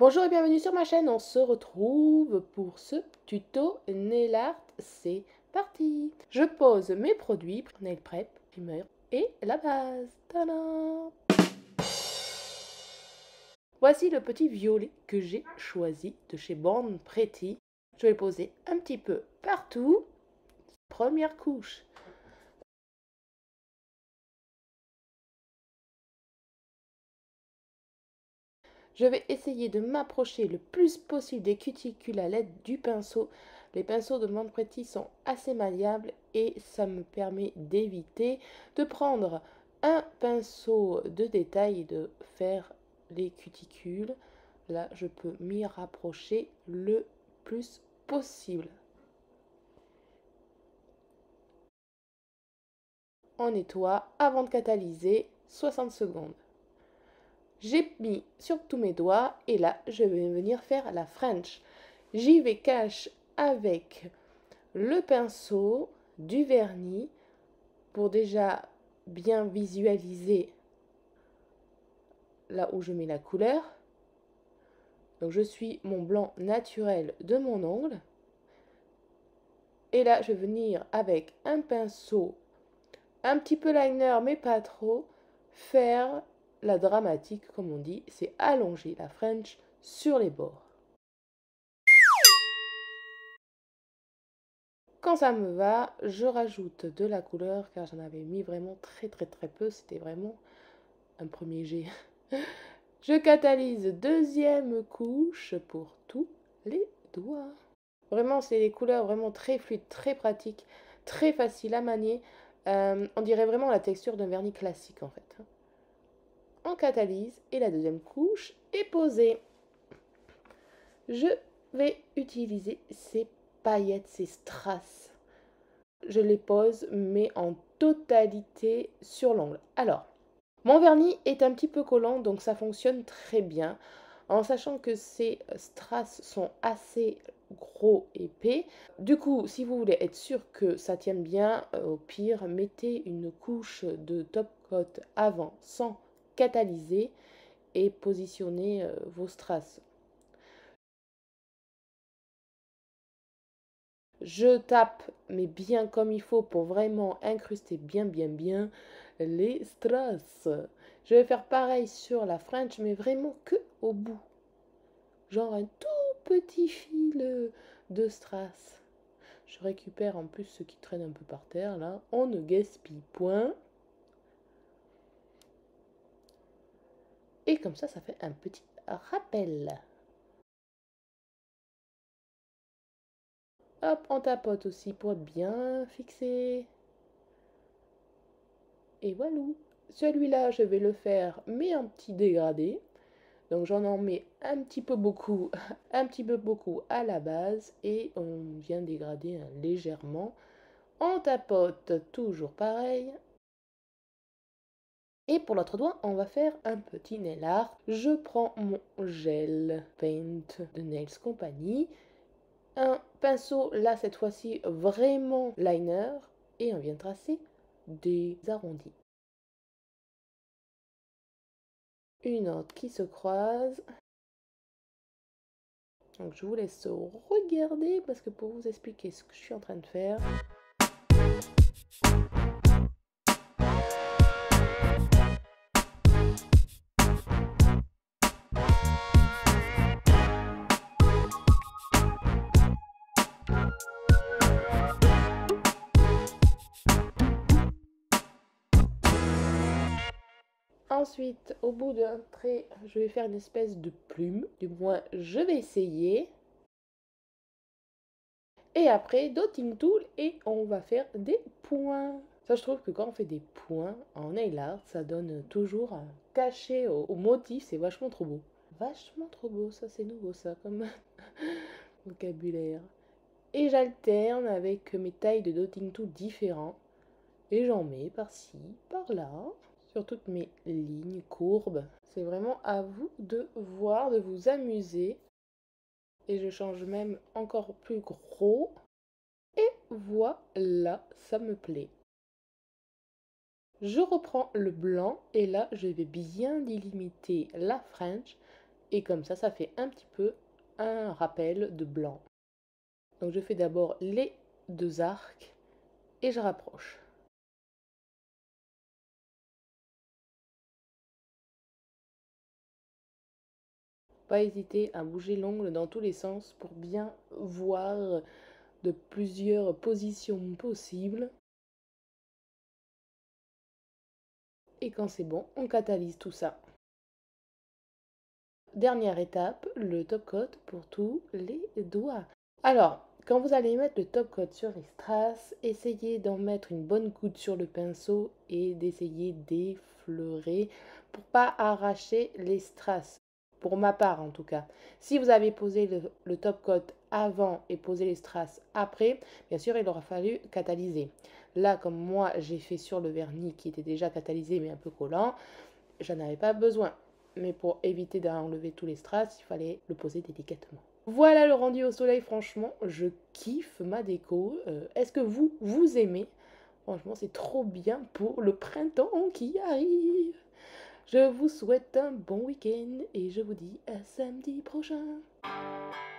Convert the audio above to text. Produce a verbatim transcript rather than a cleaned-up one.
Bonjour et bienvenue sur ma chaîne, on se retrouve pour ce tuto nail art, c'est parti. Je pose mes produits, nail prep, primer et la base. Tadam! Voici le petit violet que j'ai choisi de chez Born Pretty. Je vais le poser un petit peu partout. Première couche. Je vais essayer de m'approcher le plus possible des cuticules à l'aide du pinceau. Les pinceaux de Born Pretty sont assez malléables et ça me permet d'éviter de prendre un pinceau de détail et de faire les cuticules. Là, je peux m'y rapprocher le plus possible. On nettoie avant de catalyser soixante secondes. J'ai mis sur tous mes doigts et là, je vais venir faire la French. J'y vais cache avec le pinceau, du vernis pour déjà bien visualiser là où je mets la couleur. Donc je suis mon blanc naturel de mon ongle. Et là, je vais venir avec un pinceau, un petit peu liner mais pas trop, faire la dramatique comme on dit, c'est allonger la French sur les bords. Quand ça me va, je rajoute de la couleur car j'en avais mis vraiment très très très peu, c'était vraiment un premier jet. Je catalyse deuxième couche pour tous les doigts. Vraiment, c'est des couleurs vraiment très fluides, très pratiques, très faciles à manier. Euh, on dirait vraiment la texture d'un vernis classique en fait. On catalyse et la deuxième couche est posée. Je vais utiliser ces paillettes, ces strass. Je les pose mais en totalité sur l'ongle. Alors, mon vernis est un petit peu collant donc ça fonctionne très bien. En sachant que ces strass sont assez gros et épais. Du coup, si vous voulez être sûr que ça tienne bien, au pire, mettez une couche de top coat avant sans catalyser et positionnez vos strass. Je tape, mais bien comme il faut pour vraiment incruster bien bien bien les strass. Je vais faire pareil sur la French, mais vraiment que au bout. Genre un tout petit fil de strass. Je récupère en plus ce qui traîne un peu par terre là. On ne gaspille point. Et comme ça, ça fait un petit rappel. Hop, on tapote aussi pour être bien fixé. Et voilà. Celui-là, je vais le faire, mais en petit dégradé. Donc j'en en mets un petit peu beaucoup, un petit peu beaucoup à la base. Et on vient dégrader hein, légèrement. On tapote toujours pareil. Et pour l'autre doigt, on va faire un petit nail art. Je prends mon gel paint de Nails Company. Un pinceau, là cette fois-ci, vraiment liner. Et on vient tracer des arrondis. Une autre qui se croise. Donc je vous laisse regarder parce que pour vous expliquer ce que je suis en train de faire. Ensuite, au bout d'un trait, je vais faire une espèce de plume. Du moins, je vais essayer. Et après, dotting tool et on va faire des points. Ça, je trouve que quand on fait des points en nail art, ça donne toujours un cachet au, au motif. C'est vachement trop beau. Vachement trop beau, ça c'est nouveau ça comme vocabulaire. Et j'alterne avec mes tailles de dotting tool différents. Et j'en mets par-ci, par-là, sur toutes mes lignes courbes. C'est vraiment à vous de voir, de vous amuser. Et je change même encore plus gros. Et voilà, ça me plaît. Je reprends le blanc et là, je vais bien délimiter la French Et comme ça, ça fait un petit peu un rappel de blanc. Donc je fais d'abord les deux arcs et je rapproche. Pas hésiter à bouger l'ongle dans tous les sens pour bien voir de plusieurs positions possibles. Et quand c'est bon, on catalyse tout ça. Dernière étape, le top coat pour tous les doigts. Alors, quand vous allez mettre le top coat sur les strass, essayez d'en mettre une bonne goutte sur le pinceau et d'essayer d'effleurer pour pas arracher les strass. Pour ma part en tout cas. Si vous avez posé le, le top coat avant et posé les strass après, bien sûr il aura fallu catalyser. Là, comme moi j'ai fait sur le vernis qui était déjà catalysé mais un peu collant, j'en avais pas besoin. Mais pour éviter d'enlever tous les strass, il fallait le poser délicatement. Voilà le rendu au soleil, franchement, je kiffe ma déco. Euh, Est-ce que vous, vous aimez? Franchement, c'est trop bien pour le printemps qui arrive. Je vous souhaite un bon week-end et je vous dis à samedi prochain.